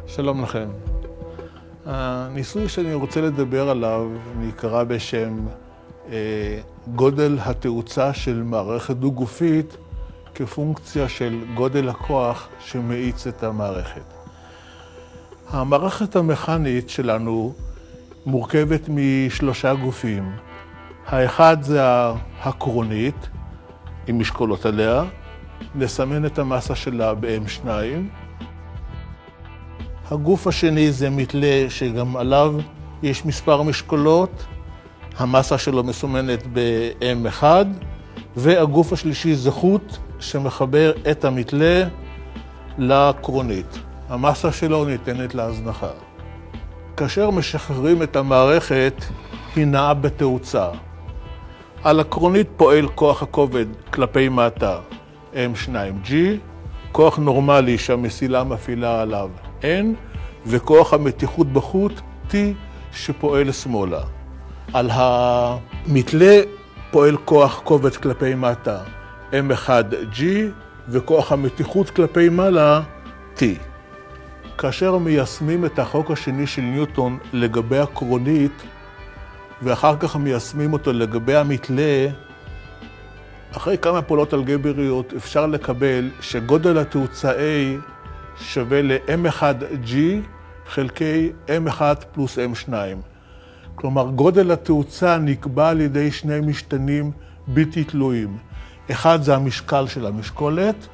שלום לכם. הניסוי שאני רוצה לדבר עליו נקרא בשם גודל התאוצה של מערכת דו-גופית כפונקציה של גודל הכוח שמאיץ את המערכת. המערכת המכנית שלנו מורכבת משלושה גופים. האחד זה הקרונית, עם משקולות עליה. נסמן את המסה שלה ב-M2. הגוף השני זה מתלה שגם עליו יש מספר משקולות. המסה שלו מסומנת ב-M1. והגוף השלישי זה חוט שמחבר את המתלה לקרונית. המסה שלו ניתנת להזנחה. כאשר משחררים את המערכת, היא נעה בתאוצה. על הקרונית פועל כוח הכובד כלפי מטה M2G, כוח נורמלי שהמסילה מפעילה עליו N, וכוח המתיחות בחוט T שפועל שמאלה. על המתלה פועל כוח כובד כלפי מטה M1G, וכוח המתיחות כלפי מעלה T. כאשר מיישמים את החוק השני של ניוטון לגבי הקרונית, ואחר כך מיישמים אותו לגבי המתלה, אחרי כמה פעולות אלגבריות אפשר לקבל שגודל התאוצה A שווה ל-M1G חלקי M1 פלוס M2. כלומר, גודל התאוצה נקבע על ידי שני משתנים בלתי תלויים. אחד זה המשקל של המשקולת,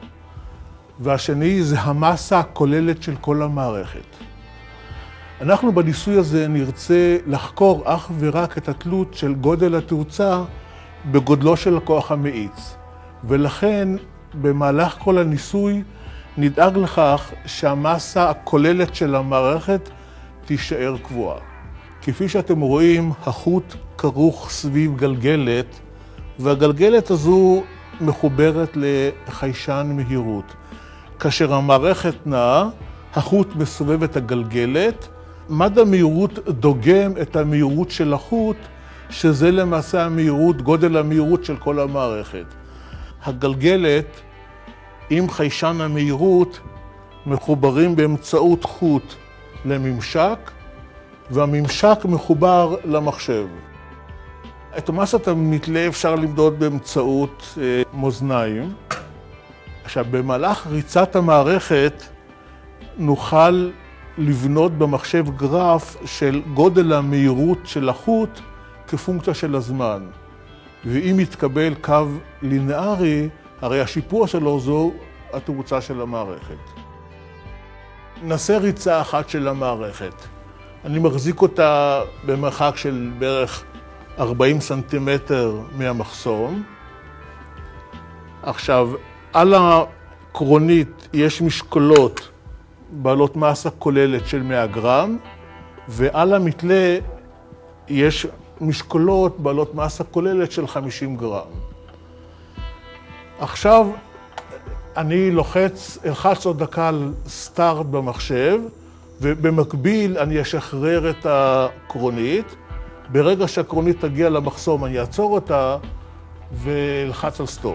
והשני זה המסה הכוללת של כל המערכת. אנחנו בניסוי הזה נרצה לחקור אך ורק את התלות של גודל התאוצה בגודלו של הכוח המאיץ. ולכן במהלך כל הניסוי נדאג לכך שהמסה הכוללת של המערכת תישאר קבועה. כפי שאתם רואים, החוט כרוך סביב גלגלת, והגלגלת הזו מחוברת לחיישן מהירות. כאשר המערכת נעה, החוט מסובב את הגלגלת, מד המהירות דוגם את המהירות של החוט, שזה למעשה המהירות, גודל המהירות של כל המערכת. הגלגלת עם חיישן המהירות מחוברים באמצעות חוט לממשק, והממשק מחובר למחשב. את מסת המתלה אפשר למדוד באמצעות מאזניים. עכשיו, במהלך ריצת המערכת נוכל לבנות במחשב גרף של גודל המהירות של החוט כפונקציה של הזמן. ואם יתקבל קו לינארי, הרי השיפוע שלו זו התאוצה של המערכת. נעשה ריצה אחת של המערכת. אני מחזיק אותה במרחק של בערך 40 סנטימטר מהמחסום. עכשיו, על הקרונית יש משקולות בעלות מסה כוללת של 100 גרם, ועל המתלה יש משקולות בעלות מסה כוללת של 50 גרם. עכשיו אני אלחץ עוד דקה על סטארט במחשב, ובמקביל אני אשחרר את הקרונית. ברגע שהקרונית תגיע למחסום אני אעצור אותה ואלחץ על סטופ.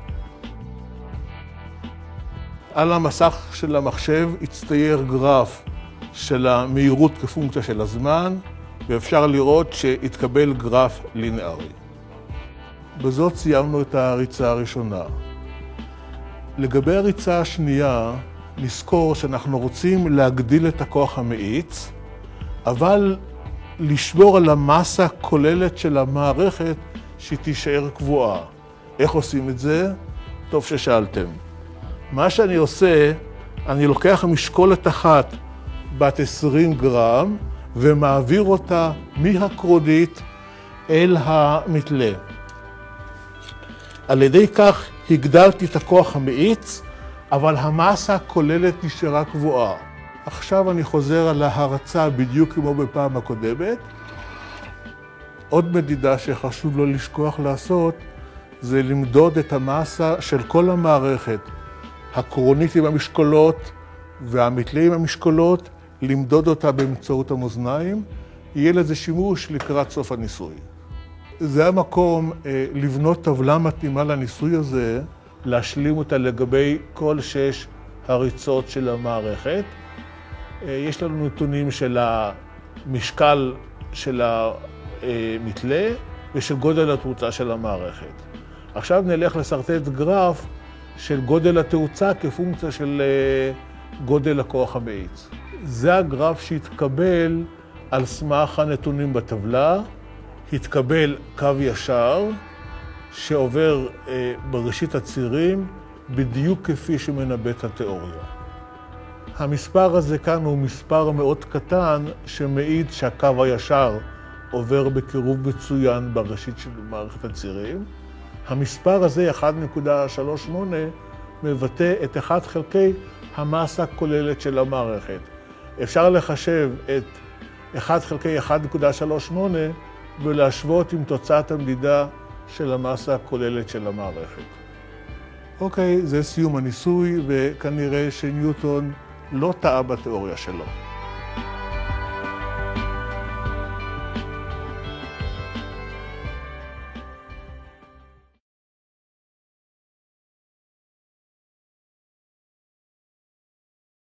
על המסך של המחשב יצטייר גרף של המהירות כפונקציה של הזמן, ואפשר לראות שהתקבל גרף לינארי. בזאת סיימנו את הריצה הראשונה. לגבי הריצה השנייה, נזכור שאנחנו רוצים להגדיל את הכוח המאיץ, אבל לשמור על המסה הכוללת של המערכת שתישאר קבועה. איך עושים את זה? טוב ששאלתם. מה שאני עושה, אני לוקח משקולת אחת בת 20 גרם ומעביר אותה מהקרונית אל המתלה. על ידי כך הגדלתי את הכוח המאיץ, אבל המסה הכוללת נשארה קבועה. עכשיו אני חוזר על ההרצה בדיוק כמו בפעם הקודמת. עוד מדידה שחשוב לא לשכוח לעשות, זה למדוד את המסה של כל המערכת. הקרונית עם המשקולות והמתלה עם המשקולות, למדוד אותה באמצעות המאזניים. יהיה לזה שימוש לקראת סוף הניסוי. זה המקום לבנות טבלה מתאימה לניסוי הזה, להשלים אותה לגבי כל 6 הריצות של המערכת. יש לנו נתונים של המשקל של המתלה ושל גודל התאוצה של המערכת. עכשיו נלך לסרטט גרף של גודל התאוצה כפונקציה של גודל הכוח המאיץ. זה הגרף שהתקבל על סמך הנתונים בטבלה. התקבל קו ישר שעובר בראשית הצירים בדיוק כפי שמנבאת התיאוריה. המספר הזה כאן הוא מספר מאוד קטן שמעיד שהקו הישר עובר בקירוב מצוין בראשית של מערכת הצירים. המספר הזה, 1.38, מבטא את 1 חלקי המסה הכוללת של המערכת. אפשר לחשב את 1 חלקי 1.38 ולהשוות עם תוצאת המדידה של המסה הכוללת של המערכת. אוקיי, זה סיום הניסוי, וכנראה שניוטון לא טעה בתיאוריה שלו.